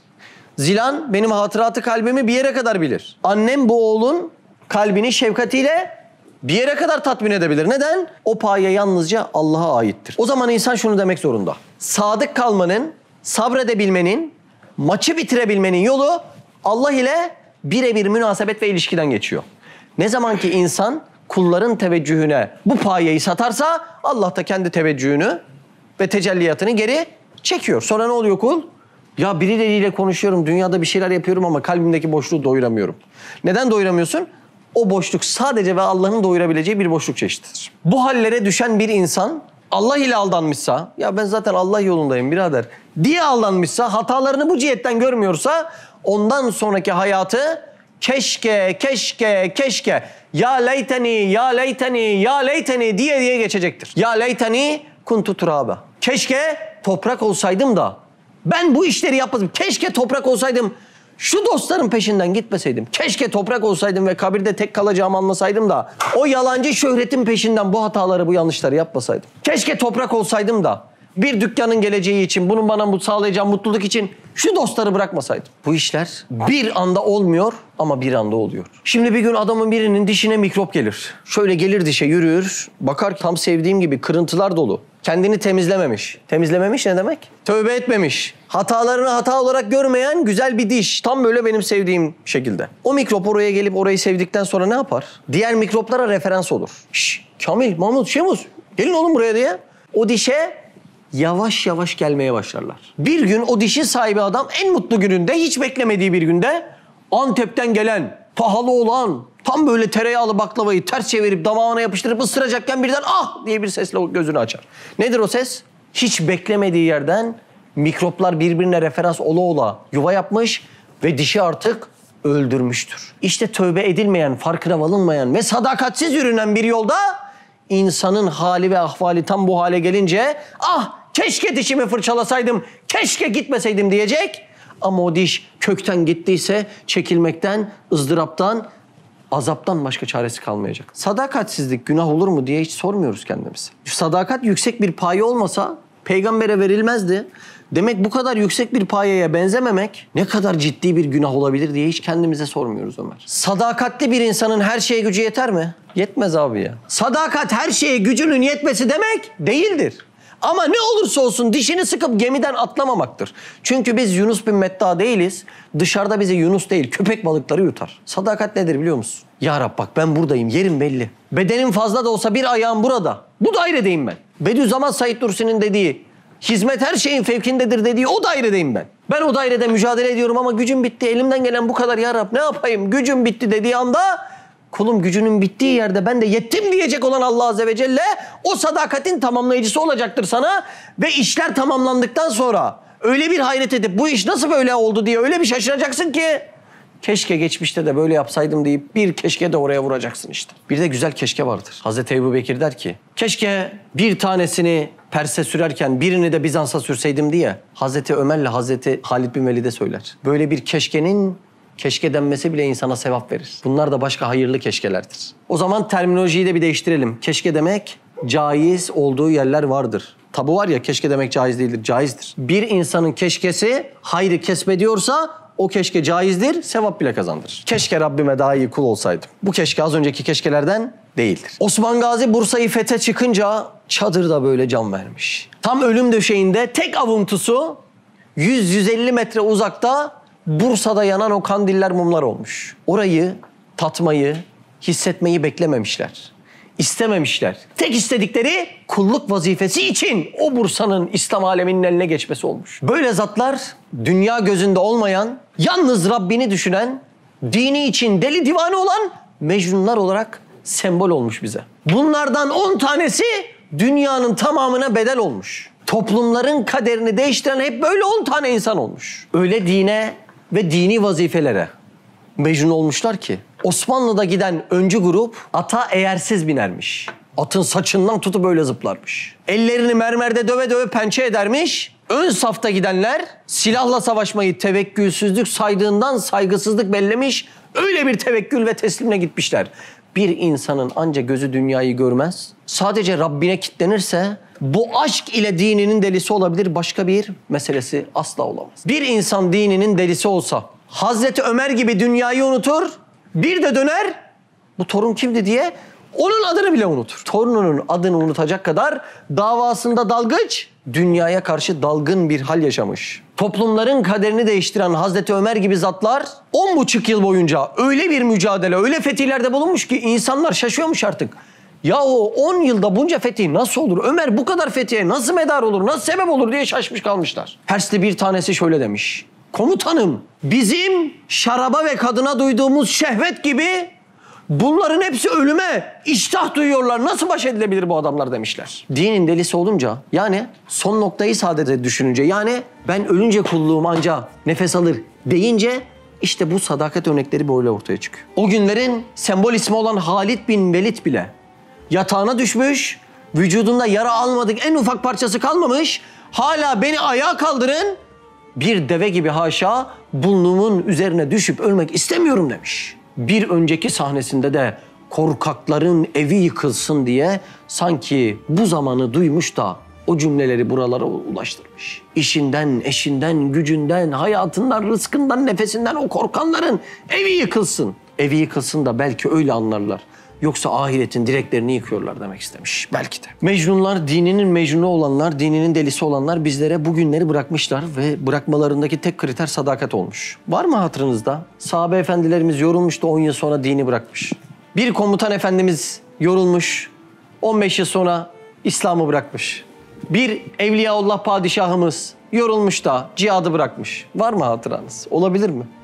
Zilan benim hatıratı kalbimi bir yere kadar bilir. Annem bu oğlun kalbini şefkatiyle bir yere kadar tatmin edebilir. Neden? O paye yalnızca Allah'a aittir. O zaman insan şunu demek zorunda. Sadık kalmanın, sabredebilmenin, maçı bitirebilmenin yolu Allah ile birebir münasebet ve ilişkiden geçiyor. Ne zaman ki insan kulların teveccühüne bu payeyi satarsa Allah da kendi teveccühünü ve tecelliyatını geri çekiyor. Sonra ne oluyor kul? Ya birileriyle konuşuyorum, dünyada bir şeyler yapıyorum ama kalbimdeki boşluğu doyuramıyorum. Neden doyuramıyorsun? O boşluk sadece ve Allah'ın doyurabileceği bir boşluk çeşididir. Bu hallere düşen bir insan Allah ile aldanmışsa, ya ben zaten Allah yolundayım birader diye aldanmışsa, hatalarını bu cihetten görmüyorsa ondan sonraki hayatı keşke, keşke, keşke, ya leyteni, ya leyteni, ya leyteni diye diye geçecektir. Ya leyteni kuntu turaba. Keşke toprak olsaydım da ben bu işleri yapmadım. Keşke toprak olsaydım. Şu dostların peşinden gitmeseydim. Keşke toprak olsaydım ve kabirde tek kalacağımı anlasaydım da o yalancı şöhretin peşinden bu hataları, bu yanlışları yapmasaydım. Keşke toprak olsaydım da bir dükkanın geleceği için, bunun bana sağlayacağı mutluluk için şu dostları bırakmasaydım. Bu işler bir anda olmuyor ama bir anda oluyor. Şimdi bir gün adamın birinin dişine mikrop gelir. Şöyle gelir dişe yürür. Bakar tam sevdiğim gibi kırıntılar dolu. Kendini temizlememiş. Temizlememiş ne demek? Tövbe etmemiş. Hatalarını hata olarak görmeyen güzel bir diş. Tam böyle benim sevdiğim şekilde. O mikrop oraya gelip orayı sevdikten sonra ne yapar? Diğer mikroplara referans olur. Şşş Kamil, Mahmut, Şemuz gelin oğlum buraya diye. O dişe yavaş yavaş gelmeye başlarlar. Bir gün o dişin sahibi adam en mutlu gününde, hiç beklemediği bir günde Antep'ten gelen, pahalı olan, tam böyle tereyağlı baklavayı ters çevirip damağına yapıştırıp ısıracakken birden ah diye bir sesle o gözünü açar. Nedir o ses? Hiç beklemediği yerden mikroplar birbirine referans ola ola yuva yapmış ve dişi artık öldürmüştür. İşte tövbe edilmeyen, farkına varılmayan ve sadakatsiz yürünen bir yolda insanın hali ve ahvali tam bu hale gelince ah keşke dişimi fırçalasaydım, keşke gitmeseydim diyecek. Ama o diş kökten gittiyse çekilmekten, ızdıraptan, azaptan başka çaresi kalmayacak. Sadakatsizlik günah olur mu diye hiç sormuyoruz kendimize. Sadakat yüksek bir paye olmasa peygambere verilmezdi. Demek bu kadar yüksek bir payeye benzememek ne kadar ciddi bir günah olabilir diye hiç kendimize sormuyoruz Ömer. Sadakatli bir insanın her şeye gücü yeter mi? Yetmez abi ya. Sadakat her şeye gücünün yetmesi demek değildir. Ama ne olursa olsun dişini sıkıp gemiden atlamamaktır. Çünkü biz Yunus bin Metta değiliz. Dışarıda bizi Yunus değil, köpek balıkları yutar. Sadakat nedir biliyor musun? Ya Rab bak ben buradayım, yerim belli. Bedenim fazla da olsa bir ayağım burada. Bu dairedeyim ben. Bediüzzaman Said Nursi'nin dediği, hizmet her şeyin fevkindedir dediği o dairedeyim ben. Ben o dairede mücadele ediyorum ama gücüm bitti. Elimden gelen bu kadar ya Rab ne yapayım? Gücüm bitti dediği anda kulum gücünün bittiği yerde ben de yettim diyecek olan Allah Azze ve Celle o sadakatin tamamlayıcısı olacaktır sana. Ve işler tamamlandıktan sonra öyle bir hayret edip bu iş nasıl böyle oldu diye öyle bir şaşıracaksın ki keşke geçmişte de böyle yapsaydım deyip bir keşke de oraya vuracaksın işte. Bir de güzel keşke vardır. Hazreti Ebubekir der ki keşke bir tanesini Pers'e sürerken birini de Bizans'a sürseydim diye Hazreti Ömer'le Hazreti Halid bin Velid'e söyler. Böyle bir keşkenin keşke denmesi bile insana sevap verir. Bunlar da başka hayırlı keşkelerdir. O zaman terminolojiyi de bir değiştirelim. Keşke demek caiz olduğu yerler vardır. Tabu var ya keşke demek caiz değildir, caizdir. Bir insanın keşkesi hayrı kesbediyorsa o keşke caizdir, sevap bile kazandırır. Keşke Rabbime daha iyi kul olsaydım. Bu keşke az önceki keşkelerden değildir. Osman Gazi Bursa'yı fethe çıkınca çadırda böyle can vermiş. Tam ölüm döşeğinde tek avuntusu yüz yüz elli metre uzakta Bursa'da yanan o kandiller, mumlar olmuş. Orayı tatmayı, hissetmeyi beklememişler. İstememişler. Tek istedikleri kulluk vazifesi için o Bursa'nın İslam aleminin eline geçmesi olmuş. Böyle zatlar dünya gözünde olmayan, yalnız Rabbini düşünen, dini için deli divane olan mecnunlar olarak sembol olmuş bize. Bunlardan on tanesi dünyanın tamamına bedel olmuş. Toplumların kaderini değiştiren hep böyle on tane insan olmuş. Öyle dine ve dini vazifelere mecnun olmuşlar ki Osmanlı'da giden öncü grup ata eğersiz binermiş. Atın saçından tutup böyle zıplarmış. Ellerini mermerde döve döve pençe edermiş. Ön safta gidenler silahla savaşmayı tevekkülsüzlük saydığından saygısızlık bellemiş. Öyle bir tevekkül ve teslimle gitmişler. Bir insanın anca gözü dünyayı görmez. Sadece Rabbine kitlenirse bu aşk ile dininin delisi olabilir. Başka bir meselesi asla olamaz. Bir insan dininin delisi olsa Hazreti Ömer gibi dünyayı unutur. Bir de döner bu torun kimdi diye onun adını bile unutur. Torununun adını unutacak kadar davasında dalgıç, dünyaya karşı dalgın bir hal yaşamış. Toplumların kaderini değiştiren Hazreti Ömer gibi zatlar on buçuk yıl boyunca öyle bir mücadele, öyle fetihlerde bulunmuş ki insanlar şaşıyormuş artık. Yahu on yılda bunca fetih nasıl olur? Ömer bu kadar fethiye nasıl medar olur, nasıl sebep olur diye şaşmış kalmışlar. Persli bir tanesi şöyle demiş. Komutanım, bizim şaraba ve kadına duyduğumuz şehvet gibi bunların hepsi ölüme iştah duyuyorlar. Nasıl baş edilebilir bu adamlar demişler. Dinin delisi olunca yani son noktayı sadece düşününce yani ben ölünce kulluğum anca nefes alır deyince işte bu sadakat örnekleri böyle ortaya çıkıyor. O günlerin sembol ismi olan Halid bin Velid bile yatağına düşmüş, vücudunda yara almadık en ufak parçası kalmamış, hala beni ayağa kaldırın, bir deve gibi haşa burnumun üzerine düşüp ölmek istemiyorum demiş. Bir önceki sahnesinde de korkakların evi yıkılsın diye sanki bu zamanı duymuş da o cümleleri buralara ulaştırmış. İşinden, eşinden, gücünden, hayatından, rızkından, nefesinden o korkanların evi yıkılsın. Evi yıkılsın da belki öyle anlarlar. Yoksa ahiretin direklerini yıkıyorlar demek istemiş. Belki de. Mecnunlar, dininin mecnunu olanlar, dininin delisi olanlar bizlere bu günleri bırakmışlar ve bırakmalarındaki tek kriter sadakat olmuş. Var mı hatırınızda? Sahabe efendilerimiz yorulmuş da on yıl sonra dini bırakmış. Bir komutan efendimiz yorulmuş, on beş yıl sonra İslam'ı bırakmış. Bir Evliyaullah padişahımız yorulmuş da cihadı bırakmış. Var mı hatıranız? Olabilir mi?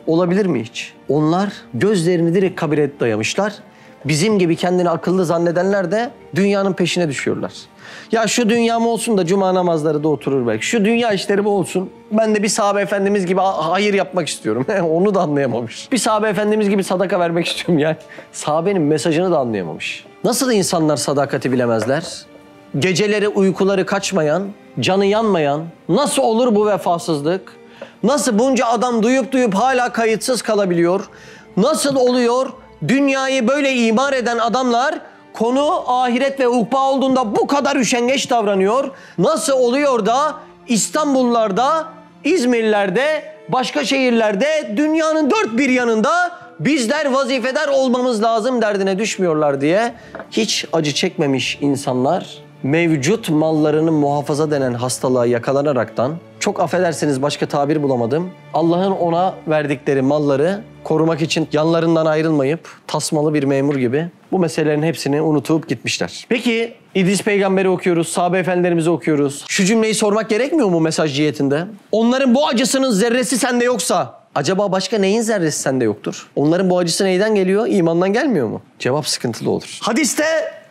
olabilir mi hiç? Onlar gözlerini direkt kabire dayamışlar. Bizim gibi kendini akıllı zannedenler de dünyanın peşine düşüyorlar. Ya şu dünyam olsun da cuma namazları da oturur belki. Şu dünya işleri bu olsun. Ben de bir sahabe efendimiz gibi hayır yapmak istiyorum. Onu da anlayamamış. Bir sahabe efendimiz gibi sadaka vermek istiyorum yani. Sahabenin mesajını da anlayamamış. Nasıl insanlar sadakati bilemezler? Geceleri uykuları kaçmayan, canı yanmayan, nasıl olur bu vefasızlık? Nasıl bunca adam duyup duyup hala kayıtsız kalabiliyor? Nasıl oluyor dünyayı böyle imar eden adamlar konu ahiret ve ukba olduğunda bu kadar üşengeç davranıyor? Nasıl oluyor da İstanbullarda, İzmirlerde, başka şehirlerde dünyanın dört bir yanında bizler vazifedar olmamız lazım derdine düşmüyorlar diye hiç acı çekmemiş insanlar mevcut mallarının muhafaza denen hastalığa yakalanaraktan, çok affedersiniz başka tabir bulamadım, Allah'ın ona verdikleri malları korumak için yanlarından ayrılmayıp tasmalı bir memur gibi bu meselelerin hepsini unutup gitmişler. Peki İdris Peygamber'i okuyoruz, sahabe efendilerimizi okuyoruz. Şu cümleyi sormak gerekmiyor mu mesaj cihetinde? Onların bu acısının zerresi sende yoksa acaba başka neyin zerresi sende yoktur? Onların bu acısı neyden geliyor? İmandan gelmiyor mu? Cevap sıkıntılı olur. Hadiste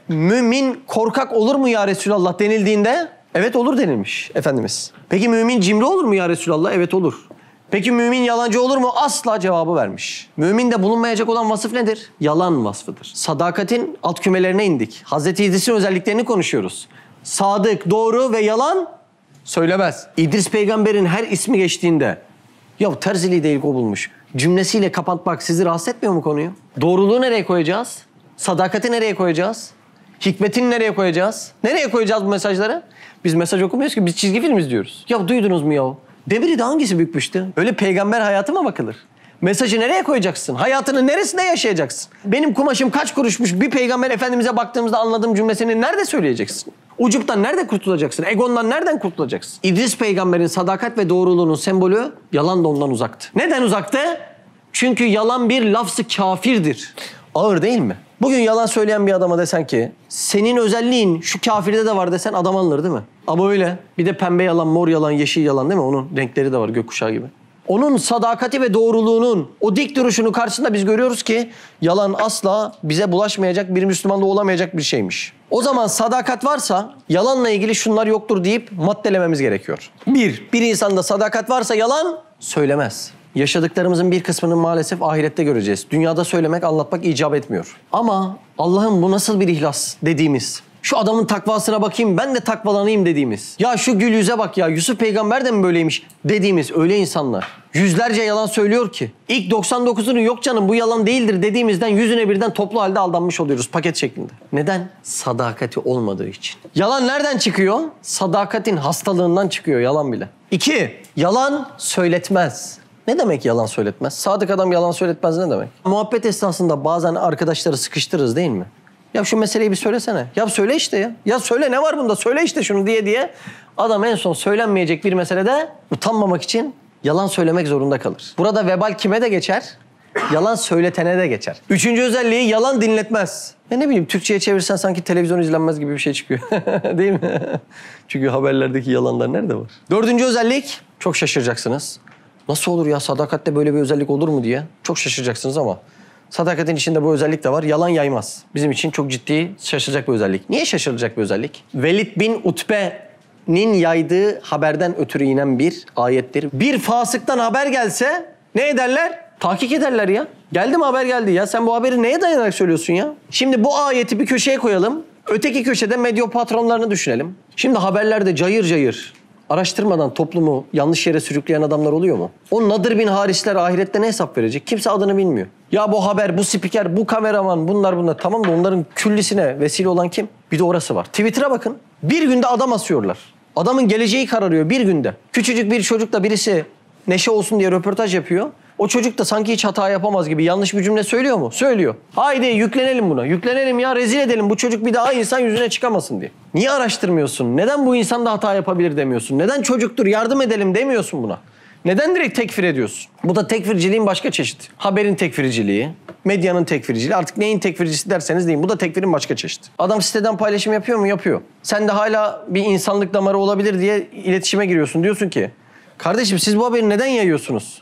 mümin korkak olur mu ya Resulallah denildiğinde evet olur denilmiş Efendimiz. Peki mümin cimri olur mu ya Resulallah? Evet olur. Peki mümin yalancı olur mu? Asla cevabı vermiş. Müminde bulunmayacak olan vasıf nedir? Yalan vasfıdır. Sadakatin alt kümelerine indik. Hazreti İdris'in özelliklerini konuşuyoruz. Sadık, doğru ve yalan söylemez. İdris peygamberin her ismi geçtiğinde ya terziliği de ilk o bulmuş cümlesiyle kapatmak sizi rahatsız etmiyor mu konuyu? Doğruluğu nereye koyacağız? Sadakati nereye koyacağız? Hikmetini nereye koyacağız? Nereye koyacağız bu mesajları? Biz mesaj okumuyoruz ki, biz çizgi film izliyoruz. Ya duydunuz mu ya? Demir'i de hangisi bükmüştü? Öyle peygamber hayatı mı bakılır? Mesajı nereye koyacaksın? Hayatının neresinde yaşayacaksın? Benim kumaşım kaç kuruşmuş bir peygamber efendimize baktığımızda anladığım cümlesini nerede söyleyeceksin? Ucuptan nerede kurtulacaksın? Egondan nereden kurtulacaksın? İdris peygamberin sadakat ve doğruluğunun sembolü yalan da ondan uzaktı. Neden uzaktı? Çünkü yalan bir lafzı kafirdir. Ağır değil mi? Bugün yalan söyleyen bir adama desen ki senin özelliğin şu kafirde de var desen adam alınır değil mi? Ama öyle. Bir de pembe yalan, mor yalan, yeşil yalan değil mi? Onun renkleri de var gökkuşağı gibi. Onun sadakati ve doğruluğunun o dik duruşunu karşısında biz görüyoruz ki yalan asla bize bulaşmayacak, bir Müslümanda olamayacak bir şeymiş. O zaman sadakat varsa yalanla ilgili şunlar yoktur deyip maddelememiz gerekiyor. Bir, bir insanda sadakat varsa yalan söylemez. Yaşadıklarımızın bir kısmını maalesef ahirette göreceğiz. Dünyada söylemek, anlatmak icap etmiyor. Ama Allah'ım bu nasıl bir ihlas dediğimiz, şu adamın takvasına bakayım ben de takvalanayım dediğimiz, ya şu gül yüze bak ya Yusuf peygamber de mi böyleymiş dediğimiz öyle insanlar yüzlerce yalan söylüyor ki ilk doksan dokuzunu yok canım bu yalan değildir dediğimizden yüzüne birden toplu halde aldanmış oluyoruz paket şeklinde. Neden? Sadakati olmadığı için. Yalan nereden çıkıyor? Sadakatin hastalığından çıkıyor yalan bile. İki, yalan söyletmez. Ne demek yalan söyletmez? Sadık adam yalan söyletmez ne demek? Muhabbet esnasında bazen arkadaşları sıkıştırırız değil mi? Ya şu meseleyi bir söylesene. Ya söyle işte ya. Ya söyle ne var bunda söyle işte şunu diye diye. Adam en son söylenmeyecek bir meselede utanmamak için yalan söylemek zorunda kalır. Burada vebal kime de geçer? Yalan söyletene de geçer. Üçüncü özelliği yalan dinletmez. Ya ne bileyim Türkçe'ye çevirsen sanki televizyon izlenmez gibi bir şey çıkıyor. Değil mi? Çünkü haberlerdeki yalanlar nerede var? Dördüncü özellik çok şaşıracaksınız. Nasıl olur ya sadakatte böyle bir özellik olur mu diye. Çok şaşıracaksınız ama sadakatin içinde bu özellik de var. Yalan yaymaz. Bizim için çok ciddi şaşıracak bir özellik. Niye şaşıracak bir özellik? Velid bin Utbe'nin yaydığı haberden ötürü inen bir ayettir. Bir fasıktan haber gelse ne ederler? Tahkik ederler ya. Geldi mi haber geldi ya. Sen bu haberi neye dayanarak söylüyorsun ya? Şimdi bu ayeti bir köşeye koyalım. Öteki köşede medya patronlarını düşünelim. Şimdi haberlerde cayır cayır araştırmadan toplumu yanlış yere sürükleyen adamlar oluyor mu? O Nadir bin Harisler ahirette ne hesap verecek? Kimse adını bilmiyor. Ya bu haber, bu spiker, bu kameraman, bunlar bunlar. Tamam da onların küllisine vesile olan kim? Bir de orası var. Twitter'a bakın. Bir günde adam asıyorlar. Adamın geleceği kararıyor bir günde. Küçücük bir çocukla birisi neşe olsun diye röportaj yapıyor. O çocuk da sanki hiç hata yapamaz gibi yanlış bir cümle söylüyor mu? Söylüyor. Haydi yüklenelim buna. Yüklenelim ya rezil edelim. Bu çocuk bir daha insan yüzüne çıkamasın diye. Niye araştırmıyorsun? Neden bu insan da hata yapabilir demiyorsun? Neden çocuktur yardım edelim demiyorsun buna? Neden direkt tekfir ediyorsun? Bu da tekfirciliğin başka çeşidi. Haberin tekfirciliği, medyanın tekfirciliği. Artık neyin tekfircisi derseniz deyin. Bu da tekfirin başka çeşidi. Adam siteden paylaşım yapıyor mu? Yapıyor. Sen de hala bir insanlık damarı olabilir diye iletişime giriyorsun. Diyorsun ki kardeşim siz bu haberi neden yayıyorsunuz?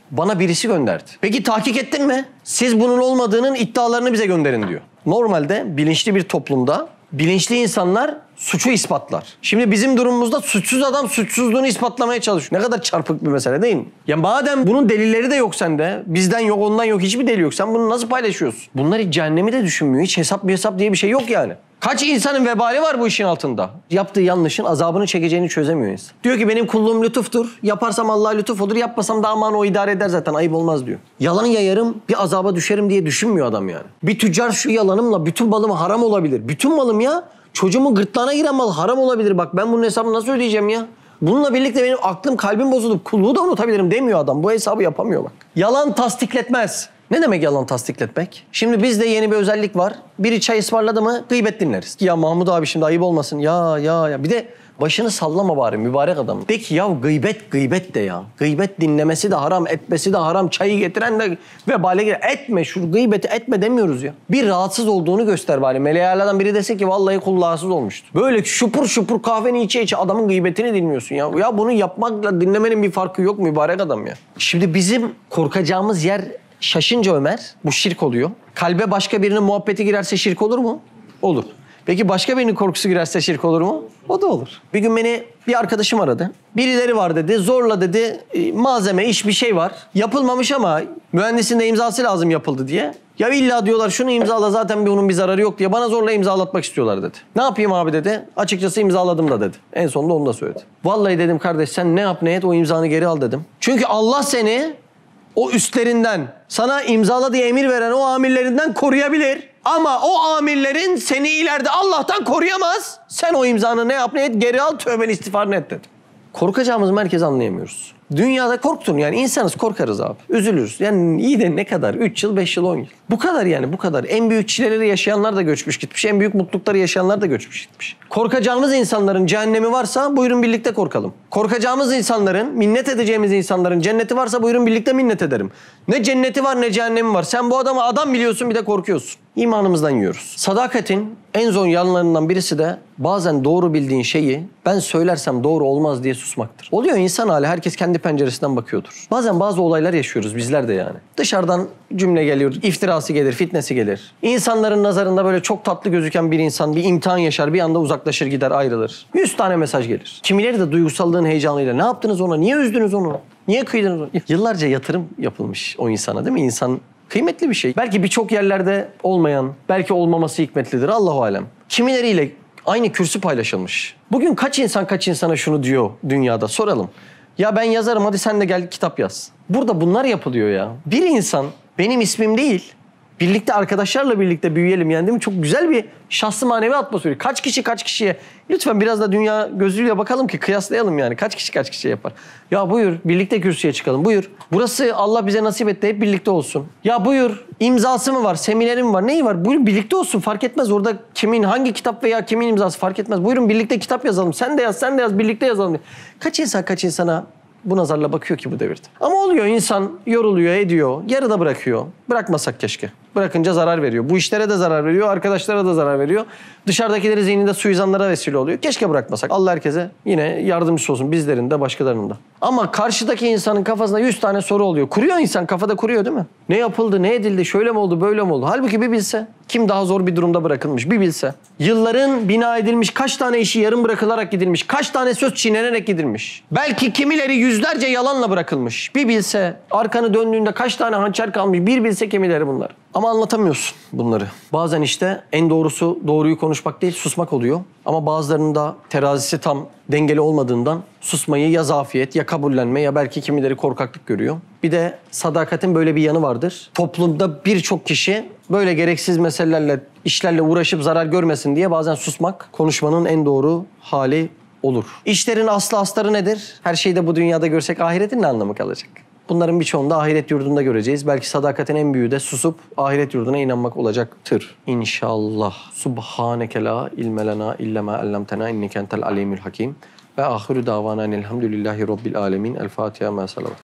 Bana birisi gönderdi. Peki tahkik ettin mi? Siz bunun olmadığının iddialarını bize gönderin diyor. Normalde bilinçli bir toplumda bilinçli insanlar suçu ispatlar. Şimdi bizim durumumuzda suçsuz adam suçsuzluğunu ispatlamaya çalışıyor. Ne kadar çarpık bir mesele değil mi? Ya madem bunun delilleri de yok sende, bizden yok, ondan yok, hiçbir delil yok. Sen bunu nasıl paylaşıyorsun? Bunlar hiç cehennemi de düşünmüyor. Hiç hesap bir hesap diye bir şey yok yani. Kaç insanın vebali var bu işin altında? Yaptığı yanlışın azabını çekeceğini çözemiyor insan. Diyor ki benim kulluğum lütuftur. Yaparsam Allah lütuf olur. Yapmasam da aman o idare eder zaten. Ayıp olmaz diyor. Yalan yayarım bir azaba düşerim diye düşünmüyor adam yani. Bir tüccar şu yalanımla bütün malım haram olabilir. Bütün malım ya. Çocuğumun gırtlağına giren mal haram olabilir. Bak ben bunun hesabını nasıl ödeyeceğim ya? Bununla birlikte benim aklım kalbim bozulup kulluğu da unutabilirim demiyor adam. Bu hesabı yapamıyor bak. Yalan tasdikletmez. Ne demek yalan tasdikletmek? Şimdi bizde yeni bir özellik var. Biri çay ısmarladı mı gıybet dinleriz. Ya Mahmut abi şimdi ayıp olmasın. Ya ya ya. Bir de başını sallama bari mübarek adam. De ki ya gıybet gıybet de ya. Gıybet dinlemesi de haram, etmesi de haram. Çayı getiren de vebale girer. Etme şu gıybeti etme demiyoruz ya. Bir rahatsız olduğunu göster bari. Meleğalardan biri dese ki vallahi kul rahatsız olmuştu. Böyle şupur şupur kahveni içe içe adamın gıybetini dinliyorsun ya. Ya bunu yapmakla dinlemenin bir farkı yok mübarek adam ya. Şimdi bizim korkacağımız yer şaşınca Ömer bu şirk oluyor. Kalbe başka birinin muhabbeti girerse şirk olur mu? Olur. Peki başka birinin korkusu girerse şirk olur mu? O da olur. Bir gün beni bir arkadaşım aradı. Birileri var dedi. Zorla dedi malzeme, iş bir şey var. Yapılmamış ama mühendisin de imzası lazım yapıldı diye. Ya illa diyorlar şunu imzala zaten bunun bir zararı yok diye bana zorla imzalatmak istiyorlar dedi. Ne yapayım abi dedi. Açıkçası imzaladım da dedi. En sonunda onu da söyledi. Vallahi dedim kardeş sen ne yap ne et o imzanı geri al dedim. Çünkü Allah seni o üstlerinden sana imzala diye emir veren o amirlerinden koruyabilir. Ama o amirlerin seni ileride Allah'tan koruyamaz. Sen o imzanı ne yap ne et geri al tövbeni istiğfarını et dedim. Korkacağımız merkezi anlayamıyoruz. Dünyada korktun yani insanız korkarız abi. Üzülürüz. Yani iyi de ne kadar? üç yıl, beş yıl, on yıl. Bu kadar yani bu kadar. En büyük çileleri yaşayanlar da göçmüş gitmiş. En büyük mutlulukları yaşayanlar da göçmüş gitmiş. Korkacağımız insanların cehennemi varsa buyurun birlikte korkalım. Korkacağımız insanların, minnet edeceğimiz insanların cenneti varsa buyurun birlikte minnet ederim. Ne cenneti var ne cehennemi var. Sen bu adamı adam biliyorsun bir de korkuyorsun. İmanımızdan yiyoruz. Sadakatin en zor yanlarından birisi de bazen doğru bildiğin şeyi ben söylersem doğru olmaz diye susmaktır. Oluyor insan hali herkes kendi penceresinden bakıyordur. Bazen bazı olaylar yaşıyoruz bizler de yani. Dışarıdan cümle geliyor, iftirası gelir, fitnesi gelir. İnsanların nazarında böyle çok tatlı gözüken bir insan bir imtihan yaşar, bir anda uzaklaşır gider ayrılır. Yüz tane mesaj gelir. Kimileri de duygusallığın heyecanıyla ne yaptınız ona, niye üzdünüz onu, niye kıydınız onu? Yıllarca yatırım yapılmış o insana değil mi? İnsan kıymetli bir şey. Belki birçok yerlerde olmayan, belki olmaması hikmetlidir. Allahu alem. Kimileriyle aynı kürsü paylaşılmış. Bugün kaç insan kaç insana şunu diyor dünyada soralım. Ya ben yazarım hadi sen de gel kitap yaz. Burada bunlar yapılıyor ya. Bir insan benim ismim değil, birlikte arkadaşlarla birlikte büyüyelim yani değil mi? Çok güzel bir şahsı manevi atmosferi. Kaç kişi kaç kişiye? Lütfen biraz da dünya gözüyle bakalım ki kıyaslayalım yani. Kaç kişi kaç kişiye yapar? Ya buyur birlikte kürsüye çıkalım buyur. Burası Allah bize nasip etti hep birlikte olsun. Ya buyur imzası mı var, semineri mi var, neyi var? Buyurun birlikte olsun fark etmez. Orada kimin hangi kitap veya kimin imzası fark etmez. Buyurun birlikte kitap yazalım. Sen de yaz sen de yaz birlikte yazalım. Kaç insan kaç insana bu nazarla bakıyor ki bu devirde. Ama oluyor insan yoruluyor ediyor. Yarıda bırakıyor. Bırakmasak keşke. Bırakınca zarar veriyor. Bu işlere de zarar veriyor. Arkadaşlara da zarar veriyor. Dışarıdakileri zihninde suizanlara vesile oluyor. Keşke bırakmasak. Allah herkese yine yardımcısı olsun. Bizlerin de başkalarının da. Ama karşıdaki insanın kafasında yüz tane soru oluyor. Kuruyor insan kafada kuruyor değil mi? Ne yapıldı, ne edildi, şöyle mi oldu, böyle mi oldu? Halbuki bir bilse. Kim daha zor bir durumda bırakılmış bir bilse. Yılların bina edilmiş kaç tane işi yarım bırakılarak gidilmiş. Kaç tane söz çiğnenerek gidilmiş. Belki kimileri yüzlerce yalanla bırakılmış. Bir bilse arkanı döndüğünde kaç tane hançer kalmış. Bir bilse kimileri bunlar. Ama anlatamıyorsun bunları. Bazen işte en doğrusu doğruyu konuşmak değil susmak oluyor. Ama bazılarının da terazisi tam dengeli olmadığından susmayı ya zafiyet ya kabullenme ya belki kimileri korkaklık görüyor. Bir de sadakatin böyle bir yanı vardır. Toplumda birçok kişi böyle gereksiz meselelerle, işlerle uğraşıp zarar görmesin diye bazen susmak konuşmanın en doğru hali olur. İşlerin aslı astarı nedir? Her şeyi de bu dünyada görsek ahiretin ne anlamı kalacak? Bunların birçoğunu da ahiret yurdunda göreceğiz. Belki sadakatin en büyüğü de susup ahiret yurduna inanmak olacaktır. İnşallah. Subhaneke la ilme lena illa ma allamtena inneke entel alimul hakim. Ve ahiru davana elhamdülillahi rabbil alemin. El Fatiha ma salavat.